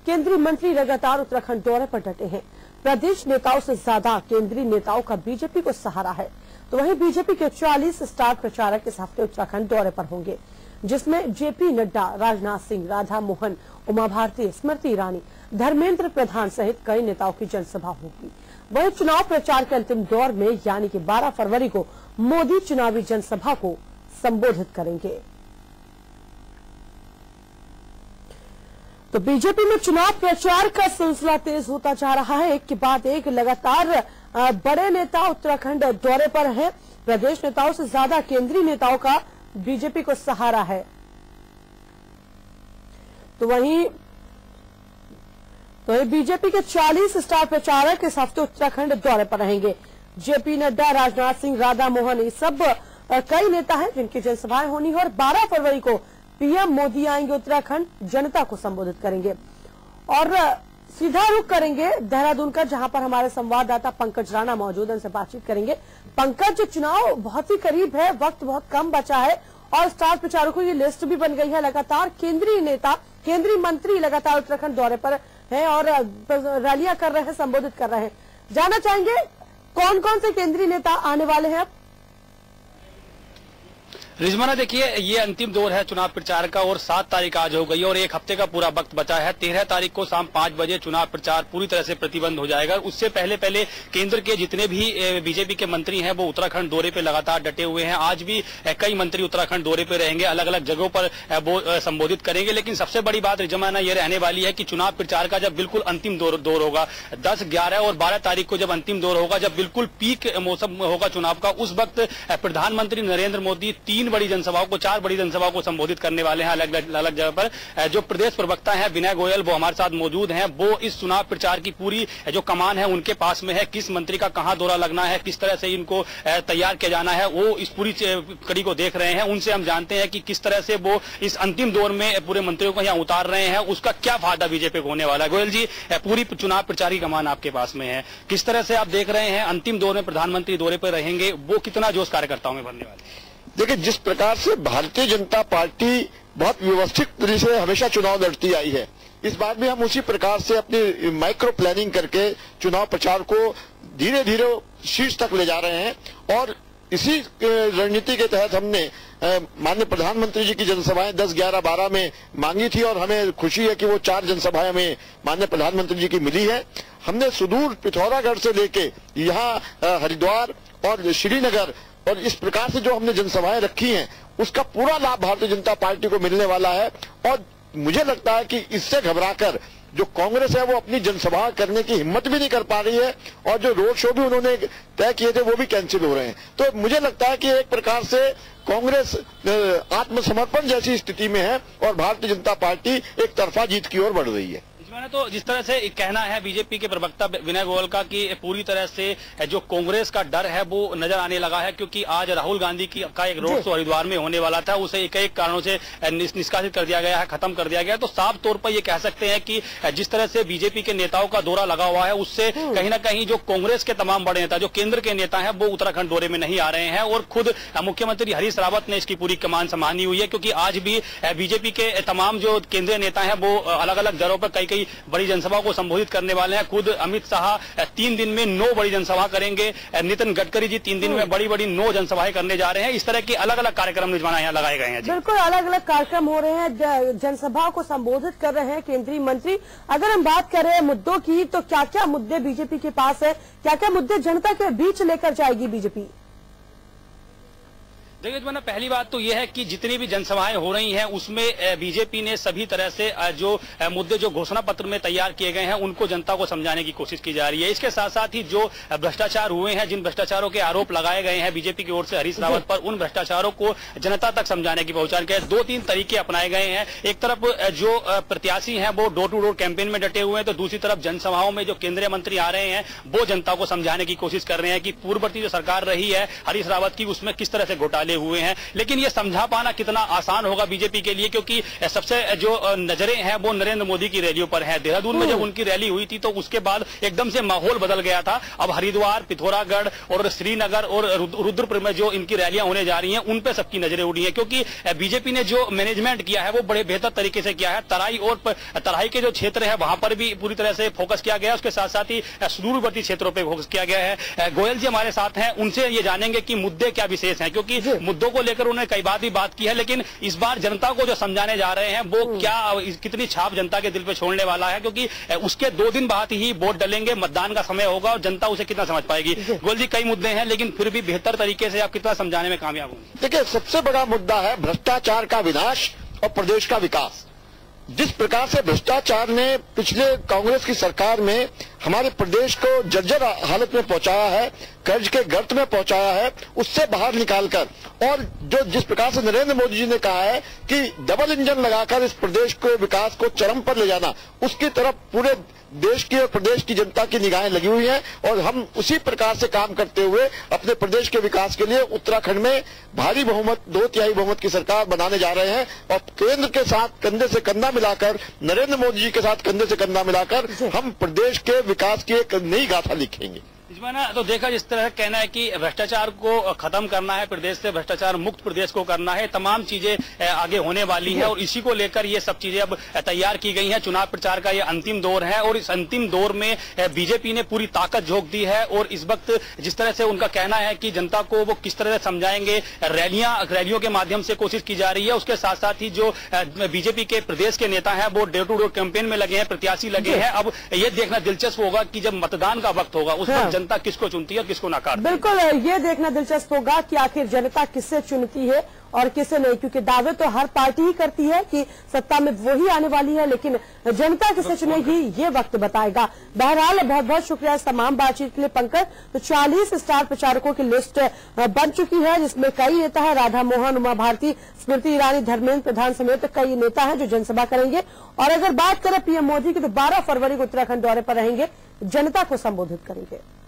केंद्रीय मंत्री लगातार उत्तराखंड दौरे पर डटे हैं। प्रदेश नेताओं से ज्यादा केंद्रीय नेताओं का बीजेपी को सहारा है। तो वहीं बीजेपी के 40 स्टार प्रचारक इस हफ्ते उत्तराखंड दौरे पर होंगे, जिसमें जेपी नड्डा, राजनाथ सिंह, राधा मोहन, उमा भारती, स्मृति ईरानी, धर्मेंद्र प्रधान सहित कई नेताओं की जनसभा होगी। वहीं चुनाव प्रचार के अंतिम दौर में यानी कि 12 फरवरी को मोदी चुनावी जनसभा को संबोधित करेंगे। तो बीजेपी में चुनाव प्रचार का सिलसिला तेज होता जा रहा है। एक के बाद एक लगातार बड़े नेता उत्तराखंड दौरे पर हैं। प्रदेश नेताओं से ज्यादा केंद्रीय नेताओं का बीजेपी को सहारा है। तो वहीं बीजेपी के 40 स्टार प्रचारक इस हफ्ते उत्तराखंड दौरे पर रहेंगे। जेपी नड्डा, राजनाथ सिंह, राधा मोहन, ये सब कई नेता हैं जिनकी जनसभाएं होनी है और 12 फरवरी को पीएम मोदी आएंगे उत्तराखंड, जनता को संबोधित करेंगे और सीधा रुख करेंगे देहरादून का, जहां पर हमारे संवाददाता पंकज राणा मौजूद हैं, उनसे बातचीत करेंगे। पंकज, चुनाव बहुत ही करीब है, वक्त बहुत कम बचा है और स्टार प्रचारकों की लिस्ट भी बन गई है। लगातार केंद्रीय नेता, केंद्रीय मंत्री लगातार उत्तराखंड दौरे पर हैं और रैलियां कर रहे हैं, संबोधित कर रहे हैं। जानना चाहेंगे कौन कौन से केंद्रीय नेता आने वाले हैं अब? रिजवाना, देखिए, ये अंतिम दौर है चुनाव प्रचार का और 7 तारीख आज हो गई और 1 हफ्ते का पूरा वक्त बचा है। 13 तारीख को शाम 5 बजे चुनाव प्रचार पूरी तरह से प्रतिबंध हो जाएगा। उससे पहले केंद्र के जितने भी बीजेपी के मंत्री हैं वो उत्तराखंड दौरे पे लगातार डटे हुए हैं। आज भी कई मंत्री उत्तराखंड दौरे पे रहेंगे, अलग अलग जगहों पर वो संबोधित करेंगे। लेकिन सबसे बड़ी बात रिजवाना ये रहने वाली है कि चुनाव प्रचार का जब बिल्कुल अंतिम दौर होगा, 10, 11 और 12 तारीख को जब अंतिम दौर होगा, जब बिल्कुल पीक मौसम होगा चुनाव का, उस वक्त प्रधानमंत्री नरेंद्र मोदी 4 बड़ी जनसभाओं को संबोधित करने वाले हैं अलग अलग जगह पर। जो प्रदेश प्रवक्ता हैं विनय गोयल, वो हमारे साथ मौजूद हैं। वो इस चुनाव प्रचार की पूरी जो कमान है उनके पास में है। किस मंत्री का कहां दौरा लगना है, किस तरह से इनको तैयार किया जाना है, वो इस पूरी कड़ी को देख रहे हैं। उनसे हम जानते हैं कि किस तरह से वो इस अंतिम दौर में पूरे मंत्रियों को यहाँ उतार रहे हैं, उसका क्या फायदा बीजेपी को होने वाला है। गोयल जी, पूरी चुनाव प्रचार की कमान आपके पास में है, किस तरह से आप देख रहे हैं अंतिम दौर में प्रधानमंत्री दौरे पर रहेंगे, वो कितना जोश कार्यकर्ताओं में भरने वाले हैं? देखिए, जिस प्रकार से भारतीय जनता पार्टी बहुत व्यवस्थित तरीके से हमेशा चुनाव लड़ती आई है, इस बार भी हम उसी प्रकार से अपनी माइक्रो प्लानिंग करके चुनाव प्रचार को धीरे धीरे शीर्ष तक ले जा रहे हैं। और इसी रणनीति के तहत हमने माननीय प्रधानमंत्री जी की जनसभाएं 10, 11, 12 में मांगी थी और हमें खुशी है कि वो 4 जनसभाएं हमें माननीय प्रधानमंत्री जी की मिली है। हमने सुदूर पिथौरागढ़ से लेके यहाँ हरिद्वार और श्रीनगर और इस प्रकार से जो हमने जनसभाएं रखी हैं, उसका पूरा लाभ भारतीय जनता पार्टी को मिलने वाला है। और मुझे लगता है कि इससे घबराकर जो कांग्रेस है वो अपनी जनसभा करने की हिम्मत भी नहीं कर पा रही है और जो रोड शो भी उन्होंने तय किए थे वो भी कैंसिल हो रहे हैं। तो मुझे लगता है कि एक प्रकार से कांग्रेस आत्मसमर्पण जैसी स्थिति में है और भारतीय जनता पार्टी एक तरफा जीत की ओर बढ़ रही है। तो जिस तरह से कहना है बीजेपी के प्रवक्ता विनय गोयल का कि पूरी तरह से जो कांग्रेस का डर है वो नजर आने लगा है, क्योंकि आज राहुल गांधी का एक रोड शो हरिद्वार में होने वाला था, उसे एक कारणों से निष्कासित कर दिया गया है, खत्म कर दिया गया है। तो साफ तौर पर ये कह सकते हैं कि जिस तरह से बीजेपी के नेताओं का दौरा लगा हुआ है, उससे कहीं ना कहीं जो कांग्रेस के तमाम बड़े नेता, जो केंद्र के नेता है, वो उत्तराखंड दौरे में नहीं आ रहे हैं। और खुद मुख्यमंत्री हरीश रावत ने इसकी पूरी कमान संभाली हुई है, क्योंकि आज भी बीजेपी के तमाम जो केंद्रीय नेता है वो अलग अलग जगहों पर कई बड़ी जनसभा को संबोधित करने वाले हैं। खुद अमित शाह 3 दिन में 9 बड़ी जनसभा करेंगे। नितिन गडकरी जी 3 दिन में बड़ी 9 जनसभाएं करने जा रहे हैं। इस तरह के अलग अलग कार्यक्रम निजवाना यहाँ लगाए गए हैं। बिल्कुल अलग अलग कार्यक्रम हो रहे हैं, जनसभा को संबोधित कर रहे हैं केंद्रीय मंत्री। अगर हम बात करें मुद्दों की, तो क्या क्या मुद्दे बीजेपी के पास है, क्या क्या मुद्दे जनता के बीच लेकर जाएगी बीजेपी? देखिए जमाना, पहली बात तो यह है कि जितनी भी जनसभाएं हो रही हैं उसमें बीजेपी ने सभी तरह से जो मुद्दे जो घोषणा पत्र में तैयार किए गए हैं उनको जनता को समझाने की कोशिश की जा रही है। इसके साथ साथ ही जो भ्रष्टाचार हुए हैं, जिन भ्रष्टाचारों के आरोप लगाए गए हैं बीजेपी की ओर से हरीश रावत पर, उन भ्रष्टाचारों को जनता तक समझाने की पहुंचाने के 2-3 तरीके अपनाए गए हैं। एक तरफ जो प्रत्याशी हैं वो डोर टू डोर कैंपेन में डटे हुए हैं, तो दूसरी तरफ जनसभाओं में जो केंद्रीय मंत्री आ रहे हैं वो जनता को समझाने की कोशिश कर रहे हैं कि पूर्ववर्ती जो सरकार रही है हरीश रावत की, उसमें किस तरह से घोटाले जुड़े हुए हैं, लेकिन ये समझा पाना कितना आसान होगा बीजेपी के लिए, क्योंकि सबसे जो नजरें हैं वो नरेंद्र मोदी की रैलियों पर है। देहरादून में जब उनकी रैली हुई थी तो उसके बाद एकदम से माहौल बदल गया था। अब हरिद्वार, पिथौरागढ़ और श्रीनगर और रुद्रपुर में जो इनकी रैलियां होने जा रही हैं उन पे सबकी नजरें उड़ी हैं, क्योंकि बीजेपी ने जो मैनेजमेंट किया है वो बड़े बेहतर तरीके से किया है। तराई के जो क्षेत्र है वहां पर भी पूरी तरह से फोकस किया गया है, उसके साथ साथ ही सुदूरवर्ती क्षेत्रों पर फोकस किया गया है। गोयल जी हमारे साथ हैं, उनसे ये जानेंगे कि मुद्दे क्या विशेष हैं, क्योंकि मुद्दों को लेकर उन्होंने कई बार भी बात की है, लेकिन इस बार जनता को जो समझाने जा रहे हैं वो क्या कितनी छाप जनता के दिल पे छोड़ने वाला है, क्योंकि उसके 2 दिन बाद ही वोट डलेंगे, मतदान का समय होगा और जनता उसे कितना समझ पाएगी। गोयल जी, कई मुद्दे हैं लेकिन फिर भी बेहतर तरीके से आप कितना समझाने में कामयाब होंगे? देखिए, सबसे बड़ा मुद्दा है भ्रष्टाचार का विनाश और प्रदेश का विकास। जिस प्रकार से भ्रष्टाचार ने पिछले कांग्रेस की सरकार में हमारे प्रदेश को जर्जर हालत में पहुंचाया है, कर्ज के गर्त में पहुंचाया है, उससे बाहर निकालकर, और जो जिस प्रकार से नरेंद्र मोदी जी ने कहा है कि डबल इंजन लगाकर इस प्रदेश को विकास को चरम पर ले जाना, उसकी तरफ पूरे देश की और प्रदेश की जनता की निगाहें लगी हुई हैं और हम उसी प्रकार से काम करते हुए अपने प्रदेश के विकास के लिए उत्तराखंड में भारी बहुमत 2/3 बहुमत की सरकार बनाने जा रहे हैं और केंद्र के साथ कंधे से कंधा मिलाकर, नरेंद्र मोदी जी के साथ कंधे से कंधा मिलाकर हम प्रदेश के विकास की एक नई गाथा लिखेंगे। तो देखा जिस तरह कहना है कि भ्रष्टाचार को खत्म करना है, प्रदेश से भ्रष्टाचार मुक्त प्रदेश को करना है, तमाम चीजें आगे होने वाली है और इसी को लेकर ये सब चीजें अब तैयार की गई हैं। चुनाव प्रचार का ये अंतिम दौर है और इस अंतिम दौर में बीजेपी ने पूरी ताकत झोंक दी है और इस वक्त जिस तरह से उनका कहना है कि जनता को वो किस तरह से समझाएंगे, रैलियों के माध्यम से कोशिश की जा रही है। उसके साथ साथ ही जो बीजेपी के प्रदेश के नेता है वो डोर टू डोर कैंपेन में लगे हैं, प्रत्याशी लगे हैं। अब ये देखना दिलचस्प होगा कि जब मतदान का वक्त होगा उस वक्त जनता किसको चुनती है और किसको नकारती है। बिल्कुल, ये देखना दिलचस्प होगा कि आखिर जनता किससे चुनती है और किसे नहीं, क्योंकि दावे तो हर पार्टी ही करती है कि सत्ता में वो ही आने वाली है, लेकिन जनता किसे चुनेगी ये वक्त बताएगा। बहरहाल बहुत बहुत शुक्रिया इस तमाम बातचीत के लिए पंकज। तो 40 स्टार प्रचारकों की लिस्ट बन चुकी है, जिसमें कई नेता है, राधा मोहन, उमा भारती, स्मृति ईरानी, धर्मेंद्र प्रधान समेत कई नेता हैं जो जनसभा करेंगे। और अगर बात करें पीएम मोदी की तो 12 फरवरी को उत्तराखंड दौरे पर रहेंगे, जनता को संबोधित करेंगे।